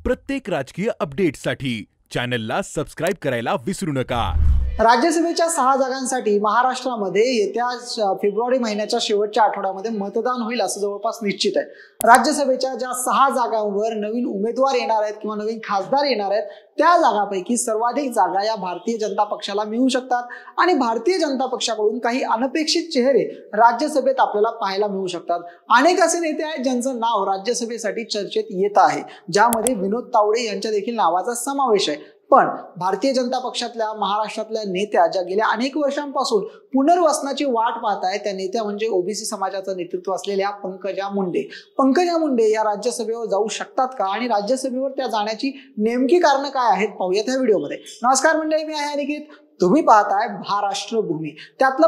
प्रत्येक राजकीय अपडेटसाठी चॅनलला सबस्क्राइब करायला विसरू नका। राज्यसभेच्या 6 जागांसाठी महाराष्ट्रामध्ये येत्या फेब्रुवारी महिन्याच्या शेवटच्या आठवड्यामध्ये मतदान होईल असं जवळपास निश्चित आहे। राज्यसभेच्या ज्या 6 जागांवर नवीन उमेदवार येणार आहेत किंवा नवीन खासदार येणार आहेत त्या जागांपैकी सर्वाधिक जागा या भारतीय जनता पक्षाला मिळू शकतात आणि भारतीय जनता पक्षाकडून काही अनपेक्षित चेहरे राज्यसभेत आपल्याला पाहायला मिळू शकतात। अनेक असे नेते आहेत ज्यांचं नाव राज्यसभेसाठी चर्चेत येत आहे, ज्यामध्ये विनोद तावडे यांच्या देखील नावाचा समावेश आहे। पण भारतीय जनता पक्षातल्या महाराष्ट्रातल्या नेत्या ज्या गेल्या अनेक वर्षांपासून पुनर्वसनाची वाट पाहत आहेत त्या नेत्या म्हणजे ओबीसी समाजाचं नेतृत्व असलेल्या पंकजा मुंडे। पंकजा मुंडे या राज्यसभेवर जाऊ शकतात का आणि राज्यसभेवर त्या जाण्याची नेमकी कारणं काय आहेत पाहूयात या व्हिडिओमध्ये। नमस्कार मंडळी, मी आहे अनिकेत, तुम्ही पाहताय महाराष्ट्र भूमी। त्यातलं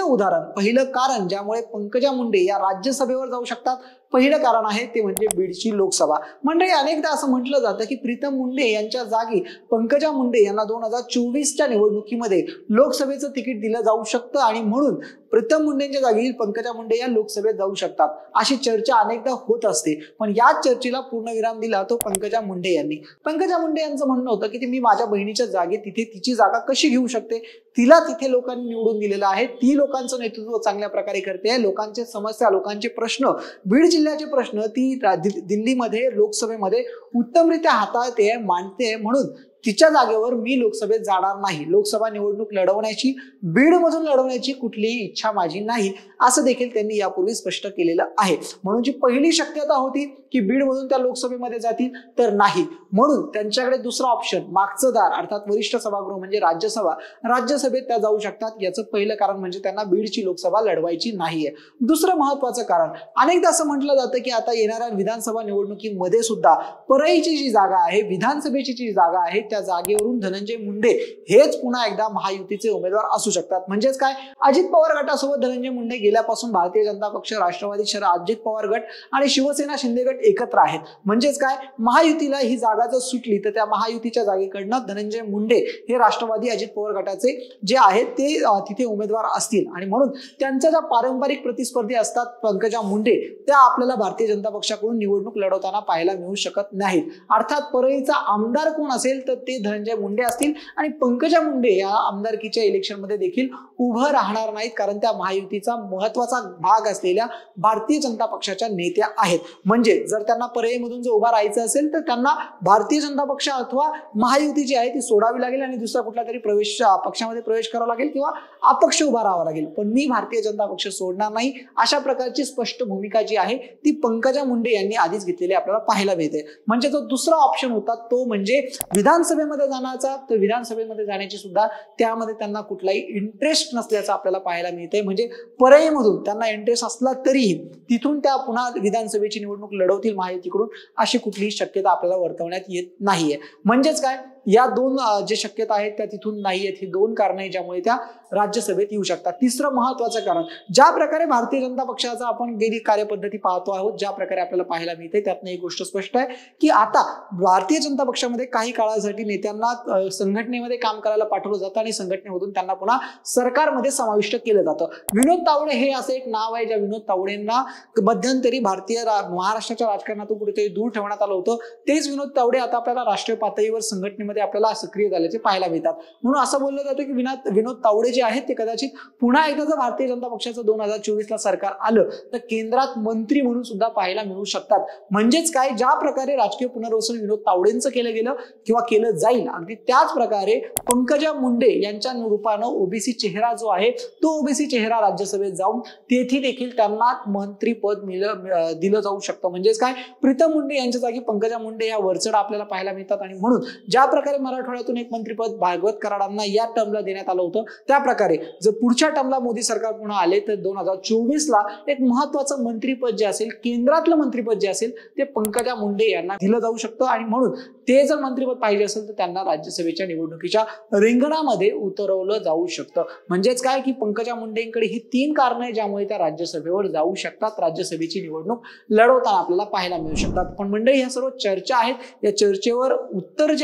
पहिलं कारण ज्यामुळे पंकजा मुंडे या राज्यसभेवर जाऊ शकतात पहिलं कारण आहे ते म्हणजे बीडची लोकसभा। मंडळी, अनेकदा असं म्हटलं जातं की प्रीतम मुंडे यांच्या जागी पंकजा मुंडे यांना 2024च्या निवडणुकीमध्ये लोकसभेचं तिकीट दिलं जाऊ शकतं आणि म्हणून प्रीतम मुंडेंच्या जागी पंकजा मुंडे या लोकसभेत जाऊ शकतात अशी चर्चा अनेकदा होत असते। पण या चर्चेला पूर्णविराम दिला तो पंकजा मुंडे यांनी। पंकजा मुंडे यांचं म्हणणं होतं की मी माझ्या बहिणीच्या जागी तिथे तिची जागा कशी घेऊ शकते, तिला तिथे लोकांनी निवडून दिलेलं आहे, ती लोकांचं नेतृत्व चांगल्या प्रकारे करते, लोकांचे समस्या लोकांचे प्रश्न बीड जिल्ह्याचे प्रश्न ती दिल्लीमध्ये लोकसभेमध्ये उत्तमरित्या हाताळते मांडते, म्हणून तिच्या जागेवर मी लोकसभेत जाणार नाही, लोकसभा निवडणूक लढवण्याची बीडमधून लढवण्याची कुठलीही इच्छा माझी नाही असं देखील त्यांनी यापूर्वी स्पष्ट केलेलं आहे। म्हणून जी पहिली शक्यता होती की बीडमधून त्या लोकसभेमध्ये जातील तर नाही, म्हणून त्यांच्याकडे दुसरा ऑप्शन मागचं दार अर्थात वरिष्ठ सभागृह म्हणजे राज्यसभेत त्या जाऊ शकतात। याचं पहिलं कारण म्हणजे त्यांना बीडची लोकसभा लढवायची नाहीये। दुसरं महत्वाचं कारण, अनेकदा असं म्हटलं जातं की आता येणाऱ्या विधानसभा निवडणुकीमध्ये सुद्धा परळीची जी जागा आहे, विधानसभेची जी जागा आहे त्या जागेवरून धनंजय मुंडे हेच पुन्हा एकदा महायुतीचे उमेदवार असू शकतात। म्हणजेच काय, अजित पवार गटासोबत धनंजय मुंडे गेल्यापासून भारतीय जनता पक्ष, राष्ट्रवादी शरद अजित पवार गट आणि शिवसेना शिंदे गट एकत्र आहेत। म्हणजेच काय, महायुतीला ही जागा जर सुटली तर त्या महायुतीच्या जागेकडनं धनंजय मुंडे हे राष्ट्रवादी अजित पवार गटाचे जे आहेत ते तिथे उमेदवार असतील आणि म्हणून त्यांच्या ज्या पारंपरिक प्रतिस्पर्धी असतात पंकजा मुंडे त्या आपल्याला भारतीय जनता पक्षाकडून निवडणूक लढवताना पाहायला मिळू शकत नाहीत। अर्थात परळीचा आमदार कोण असेल तर ते धनंजय मुंडे असतील आणि पंकजा मुंडे या आमदारकीच्या इलेक्शन मध्ये देखील उभं राहणार नाहीत, कारण त्या महायुतीचा महत्वाचा भाग असलेल्या भारतीय जनता पक्षाच्या नेत्या आहेत। म्हणजे जर त्यांना परळीमधून जर उभा राहायचं असेल तर त्यांना भारतीय जनता पक्ष अथवा महायुती जी आहे ती सोडावी लागेल आणि दुसरा कुठला तरी पक्षामध्ये प्रवेश करावा लागेल किंवा अपक्ष उभा राहावा लागेल। पण मी भारतीय जनता पक्ष सोडणार नाही अशा प्रकारची स्पष्ट भूमिका जी आहे ती पंकजा मुंडे यांनी आधीच घेतलेली आपल्याला पाहायला मिळते। म्हणजे जो दुसरा ऑप्शन होता तो म्हणजे विधानसभेमध्ये जाण्याचा, तर विधानसभेमध्ये जाण्याची सुद्धा त्यामध्ये त्यांना कुठलाही इंटरेस्ट नसल्याचं आपल्याला पाहायला मिळते। म्हणजे परळीमधून त्यांना इंटरेस्ट असला तरीही तिथून त्या पुन्हा विधानसभेची निवडणूक लढवतील महायुतीकडून अशी कुठलीही शक्यता आपल्याला वर्तवण्यात येत नाहीये। म्हणजेच काय, या दोन जे शक्यता आहेत त्या तिथून नाही आहेत, ही दोन कारण आहेत ज्यामुळे त्या राज्यसभेत येऊ शकतात। तिसरं महत्वाचं कारण, ज्या प्रकारे भारतीय जनता पक्षाचा आपण गेली कार्यपद्धती पाहतो आहोत, ज्या प्रकारे आपल्याला पाहायला मिळते त्यातनं एक गोष्ट स्पष्ट आहे की आता भारतीय जनता पक्षामध्ये काही काळासाठी नेत्यांना संघटनेमध्ये काम करायला पाठवलं जातं आणि संघटनेमधून त्यांना पुन्हा सरकारमध्ये समाविष्ट केलं जातं। विनोद तावडे हे असं एक नाव आहे ज्या विनोद तावडेंना मध्यंतरी महाराष्ट्राच्या राजकारणातून कुठेतरी दूर ठेवण्यात आलं होतं। तेच विनोद तावडे आता आपल्याला राष्ट्रीय पातळीवर संघटनेमध्ये आपल्याला सक्रिय झाल्याचे पाहायला मिळतात। म्हणून असं बोललं जातं की विनोद तावडे जे आहेत ते कदाचित पुन्हा एकदा जर भारतीय जनता पक्षाचं 2024ला सरकार आलं तर केंद्रात मंत्री म्हणून सुद्धा पाहायला मिळू शकतात। म्हणजेच काय, ज्या प्रकारे राजकीय पुनर्वसन विनोद तावडेंचं केलं गेलं किंवा केलं जाईल अगदी त्याच प्रकारे पंकजा मुंडे यांच्या रूपानं ओबीसी चेहरा जो आहे तो ओबीसी चेहरा राज्यसभेत जाऊन तेथे देखील त्यांना मंत्रीपद दिलं जाऊ शकतं। म्हणजेच काय, प्रीतम मुंडे यांच्या जागी पंकजा मुंडे या वरचढ आपल्याला पाहायला मिळतात आणि म्हणून ज्या प्रकारे मराठवाड्यातून एक मंत्रिपद भागवत कराडांना या टर्मला देण्यात आलं होतं त्या प्रकारे जर पुढच्या टर्मला मोदी सरकार पुन्हा आले तर 2024ला एक महत्वाचं मंत्रिपद जे असेल, केंद्रातलं मंत्रिपद जे असेल ते पंकजा मुंडे यांना दिलं जाऊ शकतं आणि म्हणून ते जर मंत्रिपद पाहिजे असेल तर त्यांना राज्यसभेच्या निवडणुकीच्या रिंगणामध्ये उतरवलं जाऊ शकतं। म्हणजेच काय की पंकजा मुंडेंकडे ही 3 कारणं आहेत ज्यामुळे त्या राज्यसभेवर जाऊ शकतात, राज्यसभेची निवडणूक लढवताना आपल्याला पाहायला मिळू शकतात। पण मंडळी, ह्या सर्व चर्चा आहेत, या चर्चेवर उत्तर जे आहे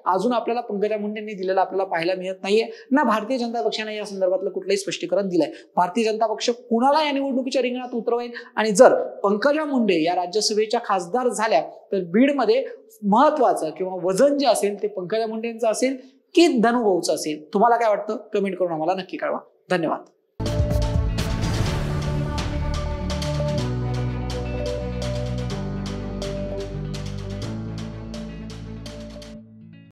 अजून आपल्याला पंकजा मुंडेंनी दिलेला आपल्याला पाहायला मिळत नाहीये, ना भारतीय जनता पक्षाने या संदर्भातलं कुठलंही स्पष्टीकरण दिलंय. भारतीय जनता पक्ष कुणाला या निवडणुकीच्या रिंगणात उतरवेल आणि जर पंकजा मुंडे या राज्यसभेच्या खासदार झाल्या तर बीडमध्ये महत्वाचं किंवा वजन जे असेल ते पंकजा मुंडेंचं असेल की धनुभाऊचं असेल? तुम्हाला काय वाटतं? कमेंट करून आम्हाला नक्की कळवा. धन्यवाद.